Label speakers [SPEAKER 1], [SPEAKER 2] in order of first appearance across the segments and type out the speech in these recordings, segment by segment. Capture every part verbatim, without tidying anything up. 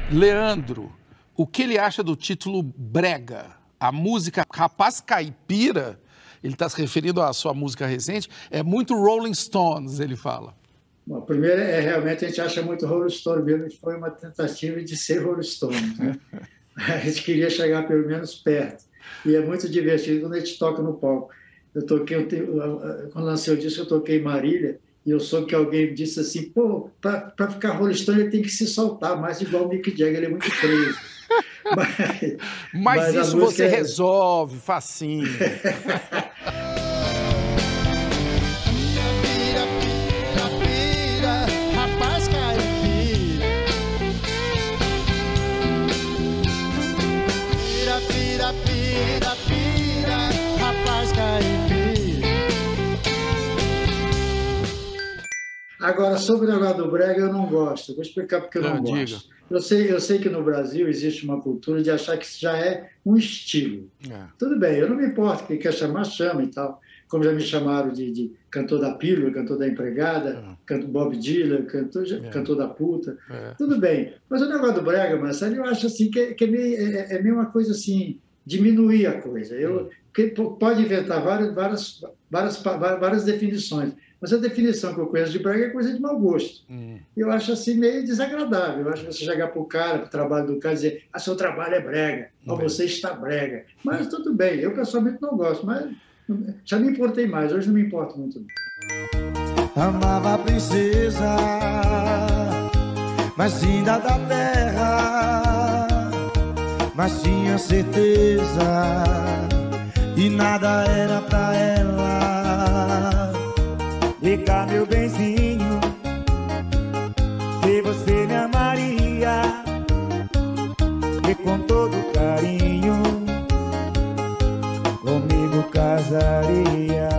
[SPEAKER 1] Leandro, o que ele acha do título Brega? A música Rapaz Caipira, ele está se referindo à sua música recente, é muito Rolling Stones, ele fala.
[SPEAKER 2] Bom, primeiro, é, realmente a gente acha muito Rolling Stone mesmo, foi uma tentativa de ser Rolling Stone, né? A gente queria chegar pelo menos perto. E é muito divertido quando a gente toca no palco. Eu toquei, eu tenho, quando lancei o disco, eu toquei em Marília, e eu soube que alguém disse assim, pô, para ficar Rolling Stone ele tem que se soltar, mais igual o Mick Jagger, ele é muito preso.
[SPEAKER 1] Mas, mas, mas isso você é... resolve, facinho.
[SPEAKER 3] Pira, pira, pira, rapaz caipira.
[SPEAKER 2] Agora, sobre o negócio do brega, eu não gosto. Vou explicar porque eu não, não gosto. Eu sei, eu sei que no Brasil existe uma cultura de achar que isso já é um estilo. É. Tudo bem, eu não me importo, quem quer chamar, chama e tal. Como já me chamaram de, de cantor da pílula, cantor da empregada, é. cantor Bob Dylan, cantor, é. cantor da puta. É. Tudo bem. Mas o negócio do brega, Marcelo, eu acho assim, que, que é, meio, é, é meio uma coisa assim, diminuir a coisa. Eu, que pode inventar várias, várias, várias, várias definições. Mas a definição que eu conheço de brega é coisa de mau gosto. Hum. Eu acho assim meio desagradável. Eu acho que você chegar para o cara, para o trabalho do cara, e dizer, ah, seu trabalho é brega, ou você está brega. Mas tudo bem, eu pessoalmente não gosto, mas já me importei mais, hoje não me importo muito.
[SPEAKER 3] Amava a princesa, mais linda da terra, mas tinha certeza e nada era pra ela. Vem cá, meu benzinho, se você me amaria, e com todo carinho comigo casaria.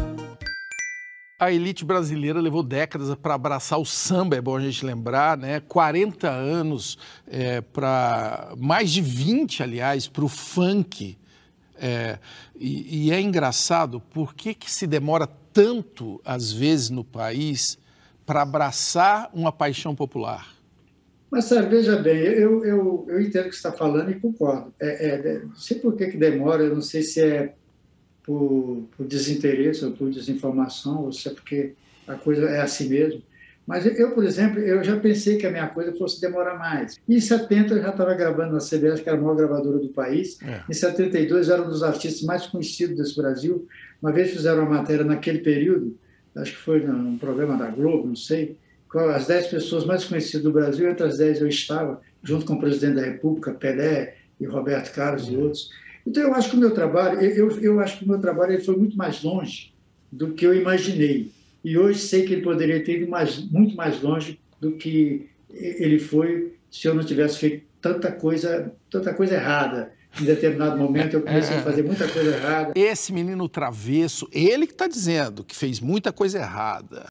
[SPEAKER 1] A elite brasileira levou décadas para abraçar o samba, é bom a gente lembrar, né? quarenta anos, é, para mais de vinte, aliás, para o funk. É, e, e é engraçado, por que que se demora tanto, às vezes, no país, para abraçar uma paixão popular?
[SPEAKER 2] Mas, sabe, veja bem, eu, eu, eu entendo o que você está falando e concordo. É, é, não sei por que que demora, eu não sei se é por, por desinteresse ou por desinformação, ou se é porque a coisa é assim mesmo. Mas eu, por exemplo, eu já pensei que a minha coisa fosse demorar mais. Em setenta eu já estava gravando na C B S, que era a maior gravadora do país. É. Em setenta e dois eu era um dos artistas mais conhecidos desse Brasil. Uma vez fizeram uma matéria naquele período, acho que foi num programa da Globo, não sei, com as dez pessoas mais conhecidas do Brasil, entre as dez eu estava, junto com o presidente da República, Pelé e Roberto Carlos e outros. Então eu acho que o meu trabalho, eu, eu acho que o meu trabalho ele foi muito mais longe do que eu imaginei. E hoje sei que ele poderia ter ido mais, muito mais longe do que ele foi se eu não tivesse feito tanta coisa, tanta coisa errada. Em determinado momento eu comecei a fazer muita coisa errada.
[SPEAKER 1] Esse menino travesso, ele que está dizendo que fez muita coisa errada.